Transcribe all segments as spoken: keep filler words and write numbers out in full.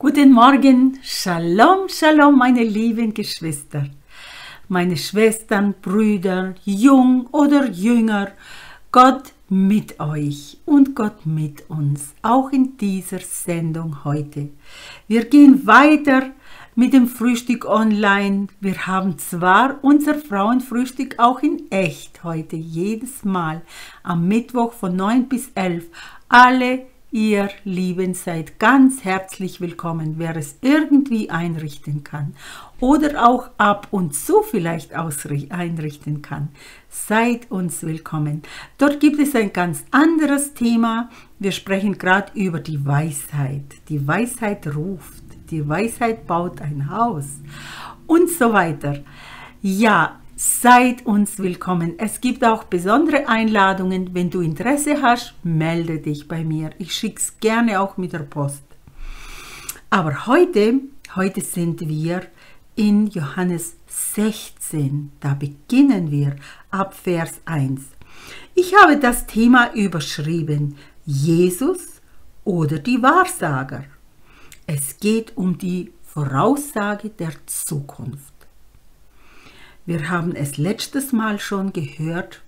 Guten Morgen, Shalom, Shalom, meine lieben Geschwister, meine Schwestern, Brüder, jung oder jünger, Gott mit euch und Gott mit uns, auch in dieser Sendung heute. Wir gehen weiter mit dem Frühstück online. Wir haben zwar unser Frauenfrühstück auch in echt heute, jedes Mal am Mittwoch von neun bis elf. Alle ihr Lieben seid ganz herzlich willkommen, wer es irgendwie einrichten kann oder auch ab und zu vielleicht einrichten kann. Seid uns willkommen. Dort gibt es ein ganz anderes Thema. Wir sprechen gerade über die Weisheit. Die Weisheit ruft, die Weisheit baut ein Haus und so weiter. Ja, seid uns willkommen. Es gibt auch besondere Einladungen. Wenn du Interesse hast, melde dich bei mir. Ich schicke es gerne auch mit der Post. Aber heute, heute sind wir in Johannes sechzehn. Da beginnen wir ab Vers eins. Ich habe das Thema überschrieben: Jesus oder die Wahrsager. Es geht um die Voraussage der Zukunft. Wir haben es letztes Mal schon gehört.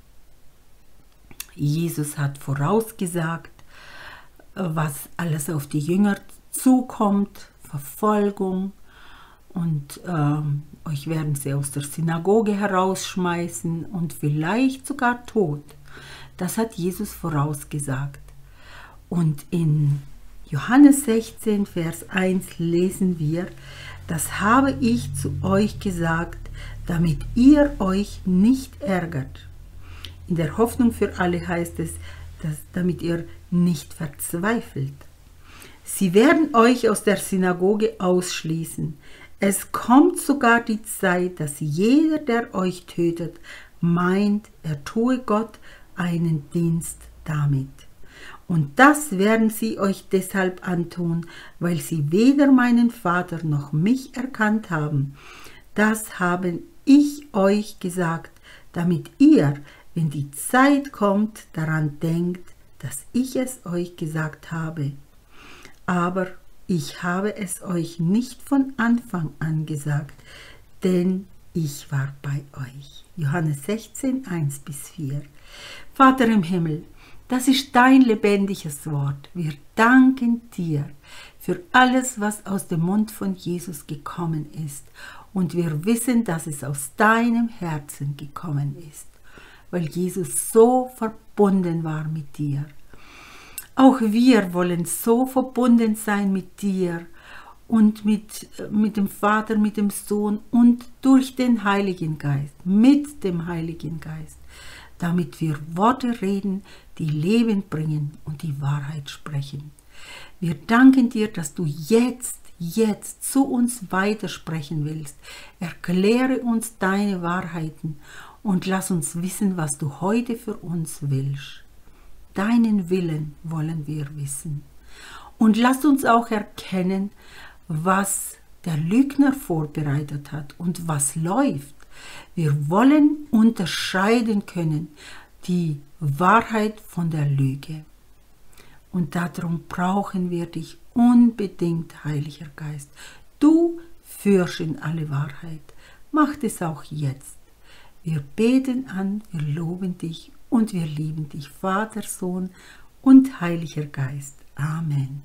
Jesus hat vorausgesagt, was alles auf die Jünger zukommt, Verfolgung, und ähm, euch werden sie aus der Synagoge herausschmeißen und vielleicht sogar Tod. Das hat Jesus vorausgesagt. Und in Johannes sechzehn, Vers eins lesen wir: Das habe ich zu euch gesagt, damit ihr euch nicht ärgert. In der Hoffnung für alle heißt es, dass, damit ihr nicht verzweifelt. Sie werden euch aus der Synagoge ausschließen. Es kommt sogar die Zeit, dass jeder, der euch tötet, meint, er tue Gott einen Dienst damit. Und das werden sie euch deshalb antun, weil sie weder meinen Vater noch mich erkannt haben. Das habe ich euch gesagt, damit ihr, wenn die Zeit kommt, daran denkt, dass ich es euch gesagt habe. Aber ich habe es euch nicht von Anfang an gesagt, denn ich war bei euch. Johannes sechzehn, eins bis vier. Vater im Himmel, das ist dein lebendiges Wort. Wir danken dir für alles, was aus dem Mund von Jesus gekommen ist. Und wir wissen, dass es aus deinem Herzen gekommen ist, weil Jesus so verbunden war mit dir. Auch wir wollen so verbunden sein mit dir und mit, mit dem Vater, mit dem Sohn und durch den Heiligen Geist, mit dem Heiligen Geist, damit wir Worte reden, die Leben bringen und die Wahrheit sprechen. Wir danken dir, dass du jetzt, jetzt zu uns weitersprechen willst. Erkläre uns deine Wahrheiten und lass uns wissen, was du heute für uns willst. Deinen Willen wollen wir wissen. Und lass uns auch erkennen, was der Lügner vorbereitet hat und was läuft. Wir wollen unterscheiden können, die Wahrheit von der Lüge. Und darum brauchen wir dich unbedingt, Heiliger Geist. Du führst in alle Wahrheit. Mach es auch jetzt. Wir beten an, wir loben dich und wir lieben dich, Vater, Sohn und Heiliger Geist. Amen.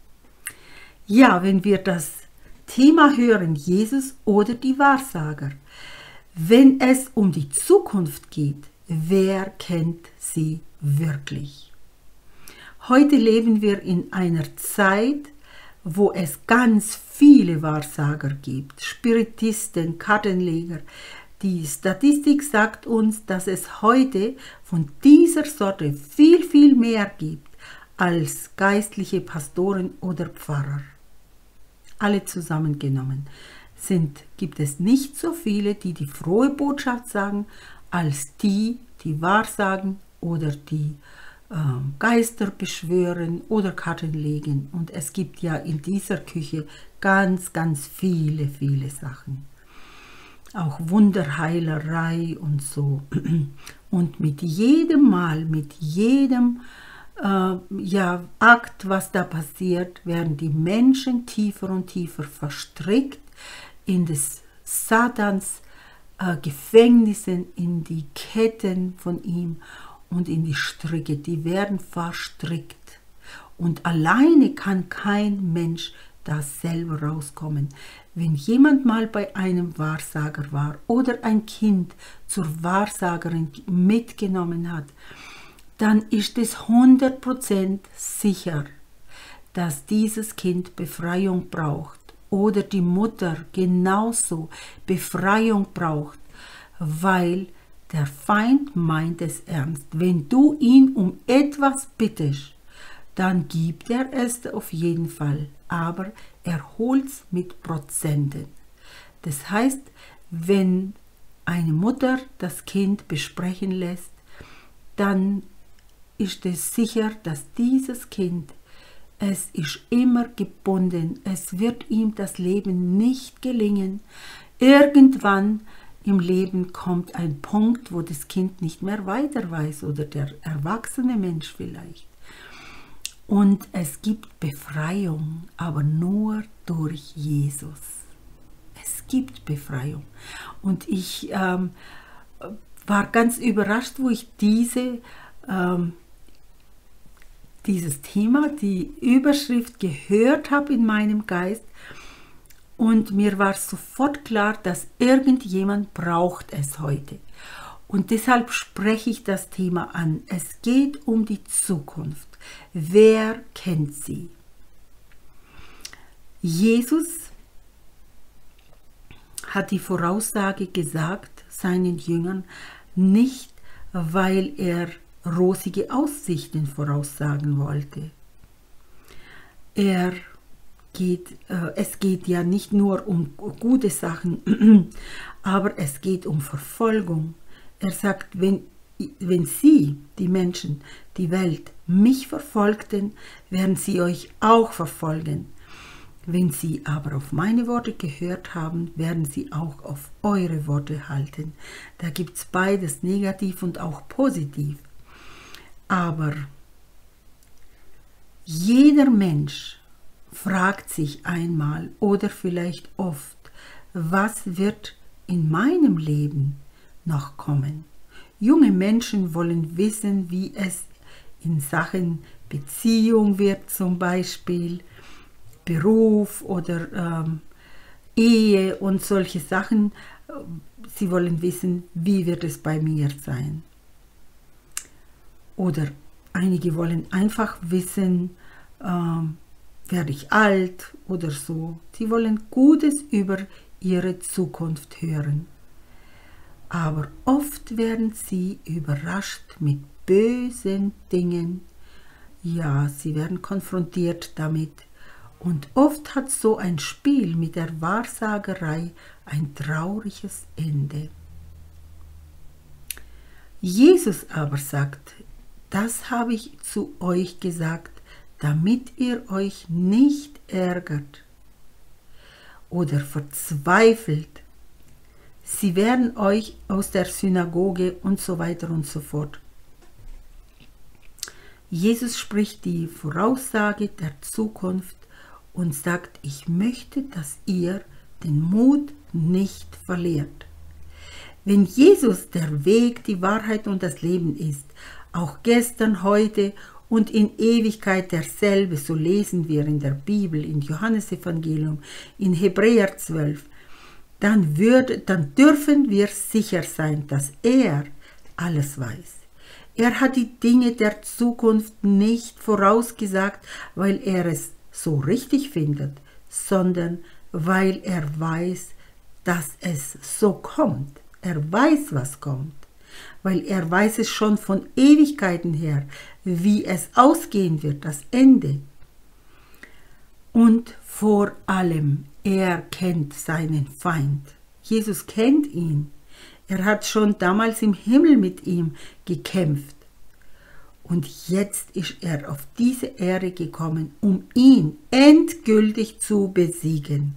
Ja, wenn wir das Thema hören, Jesus oder die Wahrsager, wenn es um die Zukunft geht, wer kennt sie wirklich? Heute leben wir in einer Zeit, wo es ganz viele Wahrsager gibt, Spiritisten, Kartenleger. Die Statistik sagt uns, dass es heute von dieser Sorte viel, viel mehr gibt als geistliche Pastoren oder Pfarrer. Alle zusammengenommen sind, gibt es nicht so viele, die die frohe Botschaft sagen, als die, die wahrsagen oder die äh, Geister beschwören oder Karten legen. Und es gibt ja in dieser Küche ganz, ganz viele, viele Sachen. Auch Wunderheilerei und so. Und mit jedem Mal, mit jedem äh, ja, Akt, was da passiert, werden die Menschen tiefer und tiefer verstrickt in des Satans äh, Gefängnissen, in die Ketten von ihm und in die Stricke. Die werden verstrickt. Und alleine kann kein Mensch da selber rauskommen. Wenn jemand mal bei einem Wahrsager war oder ein Kind zur Wahrsagerin mitgenommen hat, dann ist es hundert Prozent sicher, dass dieses Kind Befreiung braucht oder die Mutter genauso Befreiung braucht, weil der Feind meint es ernst. Wenn du ihn um etwas bittest, dann gibt er es auf jeden Fall, aber er holt es mit Prozenten. Das heißt, wenn eine Mutter das Kind besprechen lässt, dann ist es sicher, dass dieses Kind, es ist immer gebunden, es wird ihm das Leben nicht gelingen. Irgendwann im Leben kommt ein Punkt, wo das Kind nicht mehr weiter weiß oder der erwachsene Mensch vielleicht. Und es gibt Befreiung, aber nur durch Jesus. Es gibt Befreiung. Und ich ähm, war ganz überrascht, wo ich diese, ähm, dieses Thema, die Überschrift gehört habe in meinem Geist. Und mir war sofort klar, dass irgendjemand braucht es heute. Und deshalb spreche ich das Thema an. Es geht um die Zukunft. Wer kennt sie? Jesus hat die Voraussage gesagt seinen Jüngern nicht, weil er rosige Aussichten voraussagen wollte. Er geht, äh, es geht ja nicht nur um gute Sachen, aber es geht um Verfolgung. Er sagt, wenn, wenn sie, die Menschen, die Welt, mich verfolgten, werden sie euch auch verfolgen. Wenn sie aber auf meine Worte gehört haben, werden sie auch auf eure Worte halten. Da gibt es beides, negativ und auch positiv. Aber jeder Mensch fragt sich einmal oder vielleicht oft, was wird in meinem Leben noch kommen? Junge Menschen wollen wissen, wie es in Sachen Beziehung wird, zum Beispiel Beruf oder ähm, Ehe und solche Sachen. Sie wollen wissen, wie wird es bei mir sein? Oder einige wollen einfach wissen, ähm, werde ich alt oder so. Sie wollen Gutes über ihre Zukunft hören. Aber oft werden sie überrascht mit bösen Dingen. Ja, sie werden konfrontiert damit. Und oft hat so ein Spiel mit der Wahrsagerei ein trauriges Ende. Jesus aber sagt, das habe ich zu euch gesagt, damit ihr euch nicht ärgert oder verzweifelt. Sie werden euch aus der Synagoge und so weiter und so fort. Jesus spricht die Voraussage der Zukunft und sagt, ich möchte, dass ihr den Mut nicht verliert. Wenn Jesus der Weg, die Wahrheit und das Leben ist, auch gestern, heute und in Ewigkeit derselbe, so lesen wir in der Bibel, in Johannesevangelium, in Hebräer zwölf, dann, würde, dann dürfen wir sicher sein, dass er alles weiß. Er hat die Dinge der Zukunft nicht vorausgesagt, weil er es so richtig findet, sondern weil er weiß, dass es so kommt. Er weiß, was kommt, weil er weiß es schon von Ewigkeiten her, wie es ausgehen wird, das Ende. Und vor allem, er kennt seinen Feind. Jesus kennt ihn. Er hat schon damals im Himmel mit ihm gekämpft. Und jetzt ist er auf diese Erde gekommen, um ihn endgültig zu besiegen.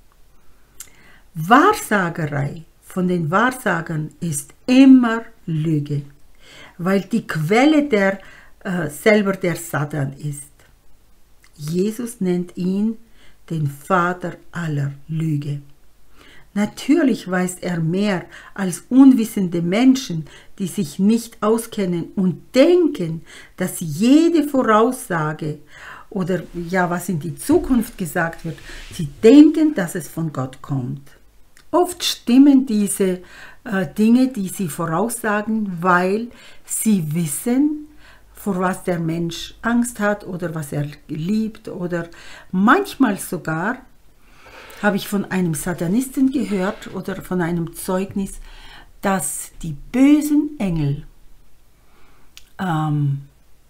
Wahrsagerei von den Wahrsagern ist immer Lüge, weil die Quelle der äh, selber der Satan ist. Jesus nennt ihn den Vater aller Lüge. Natürlich weiß er mehr als unwissende Menschen, die sich nicht auskennen und denken, dass jede Voraussage oder ja, was in die Zukunft gesagt wird, sie denken, dass es von Gott kommt. Oft stimmen diese äh, Dinge, die sie voraussagen, weil sie wissen, vor was der Mensch Angst hat oder was er liebt, oder manchmal sogar habe ich von einem Satanisten gehört oder von einem Zeugnis, dass die bösen Engel ähm,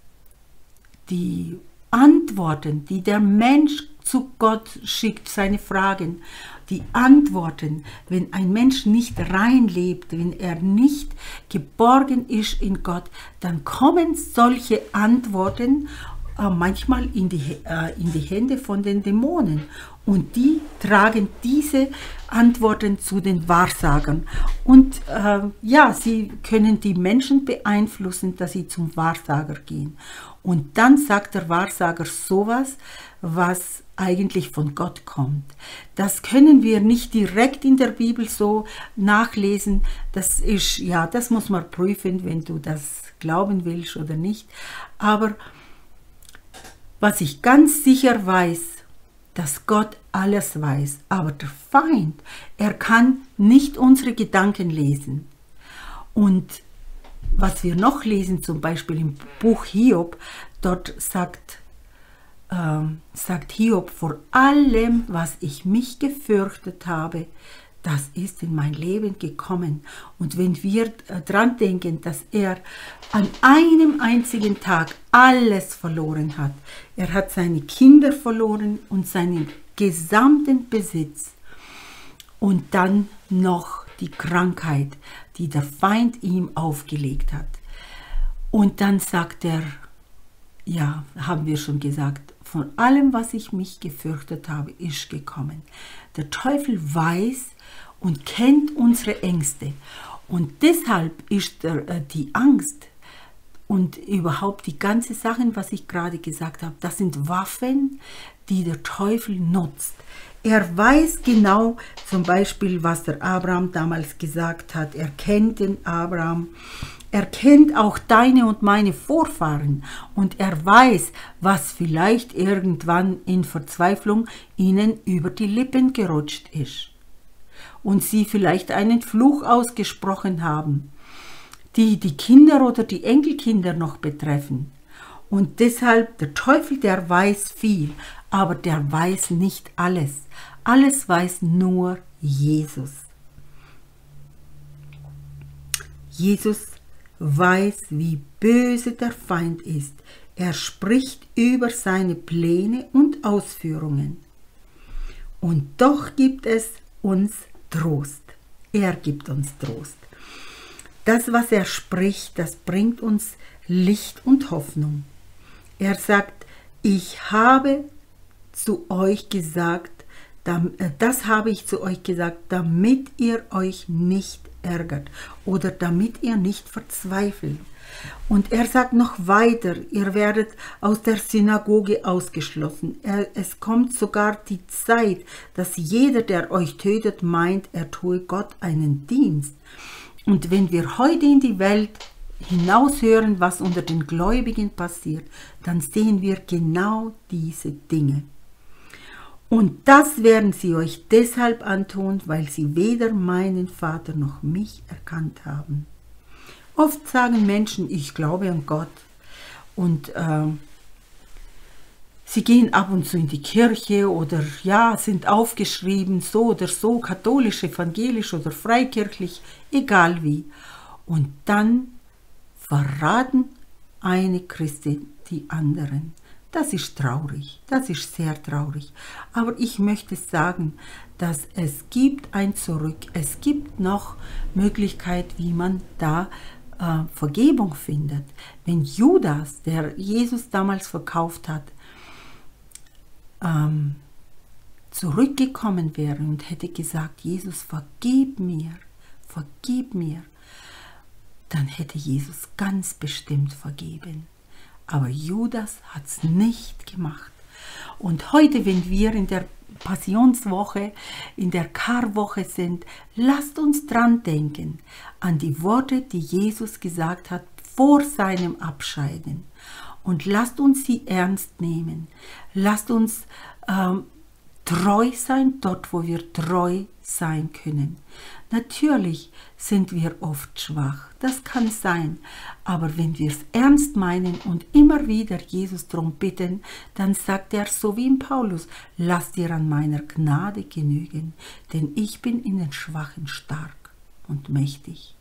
die Antworten, die der Mensch zu Gott schickt, seine Fragen, die Antworten, wenn ein Mensch nicht rein lebt, wenn er nicht geborgen ist in Gott, dann kommen solche Antworten äh, manchmal in die, äh, in die Hände von den Dämonen. Und die tragen diese Antworten zu den Wahrsagern. Und äh, ja, sie können die Menschen beeinflussen, dass sie zum Wahrsager gehen. Und dann sagt der Wahrsager sowas, was eigentlich von Gott kommt. Das können wir nicht direkt in der Bibel so nachlesen. Das ist, ja, das muss man prüfen, wenn du das glauben willst oder nicht. Aber was ich ganz sicher weiß, dass Gott alles weiß, aber der Feind, er kann nicht unsere Gedanken lesen. Und was wir noch lesen, zum Beispiel im Buch Hiob, dort sagt, ähm, sagt Hiob, vor allem, was ich mich gefürchtet habe, das ist in mein Leben gekommen. Und wenn wir dran denken, dass er an einem einzigen Tag alles verloren hat, er hat seine Kinder verloren und seinen gesamten Besitz und dann noch die Krankheit, die der Feind ihm aufgelegt hat. Und dann sagt er, ja, haben wir schon gesagt, von allem, was ich mich gefürchtet habe, ist gekommen. Der Teufel weiß und kennt unsere Ängste. Und deshalb ist der, äh, die Angst und überhaupt die ganzen Sachen, was ich gerade gesagt habe, das sind Waffen, die der Teufel nutzt. Er weiß genau zum Beispiel, was der Abraham damals gesagt hat. Er kennt den Abraham. Er kennt auch deine und meine Vorfahren. Und er weiß, was vielleicht irgendwann in Verzweiflung ihnen über die Lippen gerutscht ist. Und sie vielleicht einen Fluch ausgesprochen haben, die die Kinder oder die Enkelkinder noch betreffen. Und deshalb, der Teufel, der weiß viel, aber der weiß nicht alles. Alles weiß nur Jesus. Jesus weiß, wie böse der Feind ist. Er spricht über seine Pläne und Ausführungen. Und doch gibt es uns Trost. Er gibt uns Trost. Das, was er spricht, das bringt uns Licht und Hoffnung. Er sagt, ich habe zu euch gesagt, das habe ich zu euch gesagt, damit ihr euch nicht ärgert oder damit ihr nicht verzweifelt. Und er sagt noch weiter, ihr werdet aus der Synagoge ausgeschlossen. Er, es kommt sogar die Zeit, dass jeder, der euch tötet, meint, er tue Gott einen Dienst. Und wenn wir heute in die Welt hinaushören, was unter den Gläubigen passiert, dann sehen wir genau diese Dinge. Und das werden sie euch deshalb antun, weil sie weder meinen Vater noch mich erkannt haben. Oft sagen Menschen, ich glaube an Gott, und äh, sie gehen ab und zu in die Kirche oder ja, sind aufgeschrieben, so oder so, katholisch, evangelisch oder freikirchlich, egal wie. Und dann verraten eine Christin die anderen. Das ist traurig, das ist sehr traurig. Aber ich möchte sagen, dass es gibt ein Zurück, es gibt noch Möglichkeit, wie man da äh, Vergebung findet. Wenn Judas, der Jesus damals verkauft hat, ähm, zurückgekommen wäre und hätte gesagt, Jesus, vergib mir, vergib mir, dann hätte Jesus ganz bestimmt vergeben. Aber Judas hat es nicht gemacht. Und heute, wenn wir in der Passionswoche, in der Karwoche sind, lasst uns dran denken, an die Worte, die Jesus gesagt hat vor seinem Abscheiden. Und lasst uns sie ernst nehmen. Lasst uns ähm, treu sein, dort wo wir treu sein können. Natürlich sind wir oft schwach, das kann sein, aber wenn wir es ernst meinen und immer wieder Jesus darum bitten, dann sagt er so wie in Paulus, lass dir an meiner Gnade genügen, denn ich bin in den Schwachen stark und mächtig.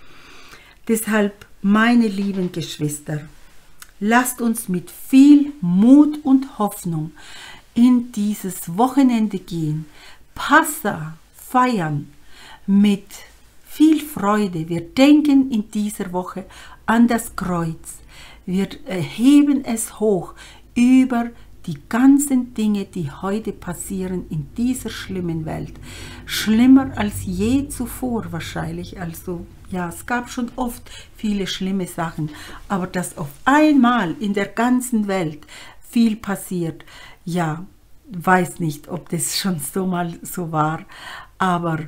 Deshalb, meine lieben Geschwister, lasst uns mit viel Mut und Hoffnung in dieses Wochenende gehen, Passa feiern mit viel Freude. Wir denken in dieser Woche an das Kreuz. Wir heben es hoch über die ganzen Dinge, die heute passieren in dieser schlimmen Welt. Schlimmer als je zuvor wahrscheinlich. Also ja, es gab schon oft viele schlimme Sachen, aber dass auf einmal in der ganzen Welt viel passiert, ja, weiß nicht, ob das schon so mal so war, aber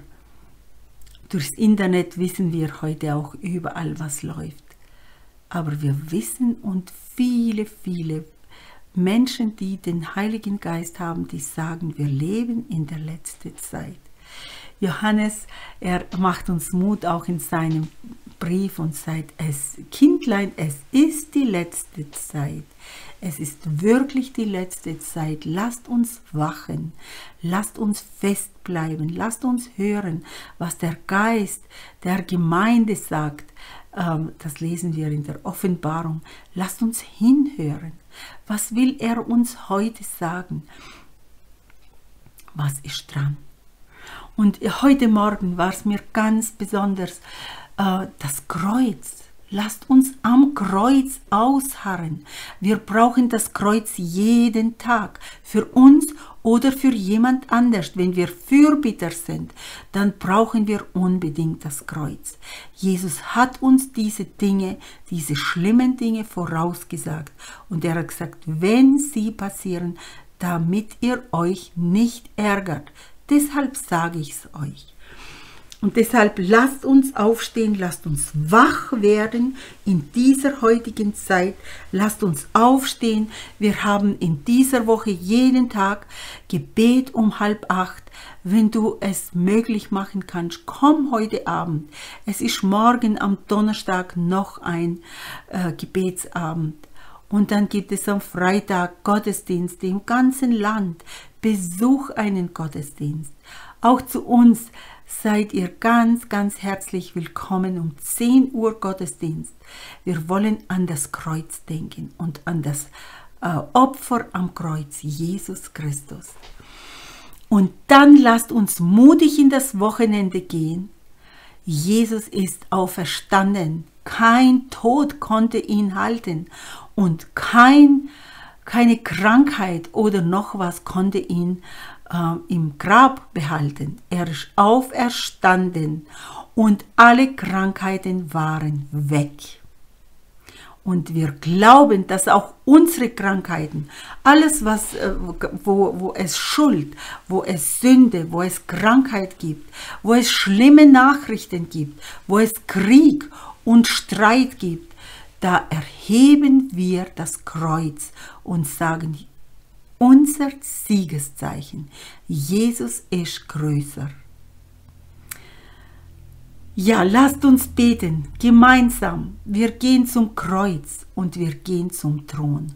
durchs Internet wissen wir heute auch überall, was läuft. Aber wir wissen und viele, viele Menschen, die den Heiligen Geist haben, die sagen, wir leben in der letzten Zeit. Johannes, er macht uns Mut auch in seinem Brief und sagt, es, Kindlein, es ist die letzte Zeit. Es ist wirklich die letzte Zeit. Lasst uns wachen. Lasst uns festbleiben. Lasst uns hören, was der Geist der Gemeinde sagt. Ähm, das lesen wir in der Offenbarung. Lasst uns hinhören. Was will er uns heute sagen? Was ist dran? Und heute Morgen war es mir ganz besonders äh, das Kreuz. Lasst uns am Kreuz ausharren. Wir brauchen das Kreuz jeden Tag. Für uns oder für jemand anders. Wenn wir Fürbitter sind, dann brauchen wir unbedingt das Kreuz. Jesus hat uns diese Dinge, diese schlimmen Dinge vorausgesagt. Und er hat gesagt, wenn sie passieren, damit ihr euch nicht ärgert. Deshalb sage ich es euch. Und deshalb lasst uns aufstehen, lasst uns wach werden in dieser heutigen Zeit. Lasst uns aufstehen. Wir haben in dieser Woche jeden Tag Gebet um halb acht. Wenn du es möglich machen kannst, komm heute Abend. Es ist morgen am Donnerstag noch ein äh, Gebetsabend. Und dann gibt es am Freitag Gottesdienste im ganzen Land. Besuch einen Gottesdienst. Auch zu uns seid ihr ganz, ganz herzlich willkommen um zehn Uhr Gottesdienst. Wir wollen an das Kreuz denken und an das äh, Opfer am Kreuz, Jesus Christus. Und dann lasst uns mutig in das Wochenende gehen. Jesus ist auferstanden. Kein Tod konnte ihn halten und kein, keine Krankheit oder noch was konnte ihn äh, im Grab behalten. Er ist auferstanden und alle Krankheiten waren weg. Und wir glauben, dass auch unsere Krankheiten, alles, was, wo, wo es Schuld, wo es Sünde, wo es Krankheit gibt, wo es schlimme Nachrichten gibt, wo es Krieg und Streit gibt, da erheben wir das Kreuz und sagen, unser Siegeszeichen, Jesus ist größer. Ja, lasst uns beten, gemeinsam. Wir gehen zum Kreuz und wir gehen zum Thron.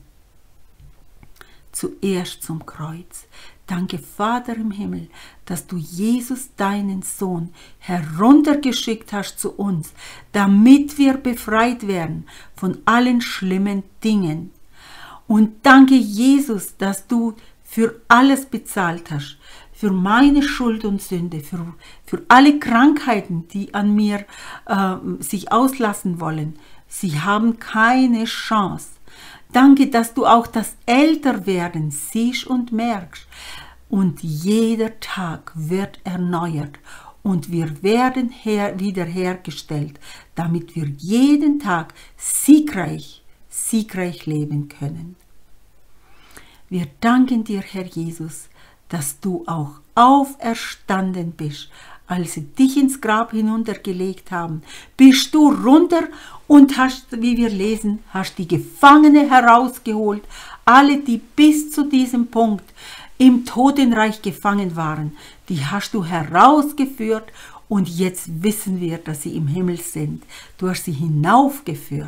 Zuerst zum Kreuz. Danke, Vater im Himmel, dass du Jesus, deinen Sohn, heruntergeschickt hast zu uns, damit wir befreit werden von allen schlimmen Dingen. Und danke, Jesus, dass du für alles bezahlt hast. Für meine Schuld und Sünde, für, für alle Krankheiten, die an mir äh, sich auslassen wollen. Sie haben keine Chance. Danke, dass du auch das Älterwerden siehst und merkst. Und jeder Tag wird erneuert und wir werden her, wiederhergestellt, damit wir jeden Tag siegreich, siegreich siegreich leben können. Wir danken dir, Herr Jesus, dass du auch auferstanden bist. Als sie dich ins Grab hinuntergelegt haben, bist du runter und hast, wie wir lesen, hast die Gefangene herausgeholt, alle, die bis zu diesem Punkt im Totenreich gefangen waren, die hast du herausgeführt und jetzt wissen wir, dass sie im Himmel sind. Du hast sie hinaufgeführt.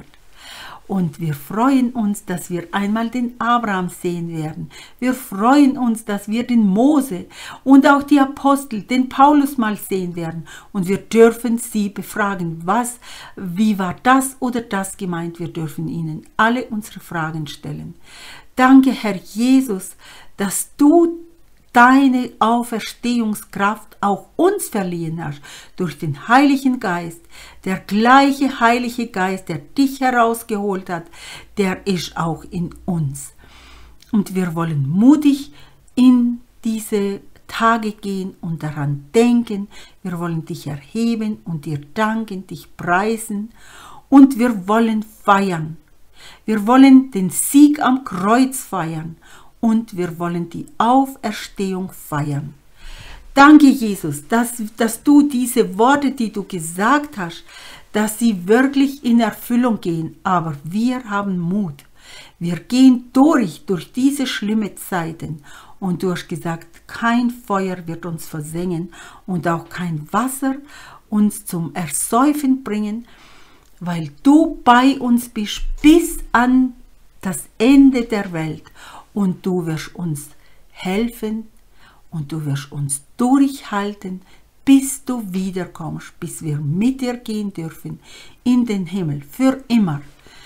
Und wir freuen uns, dass wir einmal den Abraham sehen werden. Wir freuen uns, dass wir den Mose und auch die Apostel, den Paulus mal sehen werden. Und wir dürfen sie befragen, was, wie war das oder das gemeint. Wir dürfen ihnen alle unsere Fragen stellen. Danke, Herr Jesus, dass du deine Auferstehungskraft auch uns verliehen hast, durch den Heiligen Geist. Der gleiche Heilige Geist, der dich herausgeholt hat, der ist auch in uns. Und wir wollen mutig in diese Tage gehen und daran denken. Wir wollen dich erheben und dir danken, dich preisen. Und wir wollen feiern. Wir wollen den Sieg am Kreuz feiern. Und wir wollen die Auferstehung feiern. Danke, Jesus, dass, dass du diese Worte, die du gesagt hast, dass sie wirklich in Erfüllung gehen. Aber wir haben Mut. Wir gehen durch, durch diese schlimmen Zeiten. Und du hast gesagt, kein Feuer wird uns versengen und auch kein Wasser uns zum Ersäufen bringen, weil du bei uns bist bis an das Ende der Welt. Und du wirst uns helfen und du wirst uns durchhalten, bis du wiederkommst, bis wir mit dir gehen dürfen in den Himmel, für immer.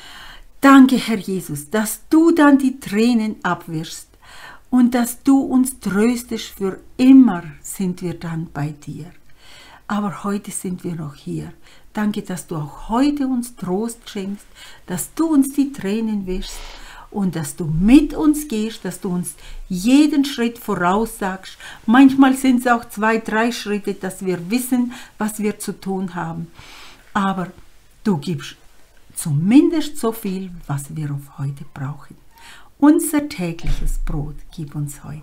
Danke, Herr Jesus, dass du dann die Tränen abwirfst und dass du uns tröstest, für immer sind wir dann bei dir. Aber heute sind wir noch hier. Danke, dass du auch heute uns Trost schenkst, dass du uns die Tränen wischst. Und dass du mit uns gehst, dass du uns jeden Schritt voraussagst. Manchmal sind es auch zwei, drei Schritte, dass wir wissen, was wir zu tun haben. Aber du gibst zumindest so viel, was wir auf heute brauchen. Unser tägliches Brot gib uns heute.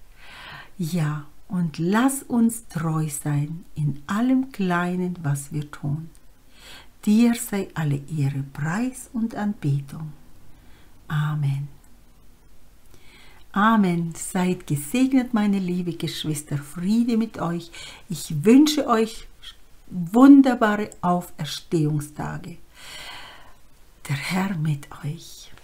Ja, und lass uns treu sein in allem Kleinen, was wir tun. Dir sei alle Ehre, Preis und Anbetung. Amen. Amen. Seid gesegnet, meine liebe Geschwister. Friede mit euch. Ich wünsche euch wunderbare Auferstehungstage. Der Herr mit euch.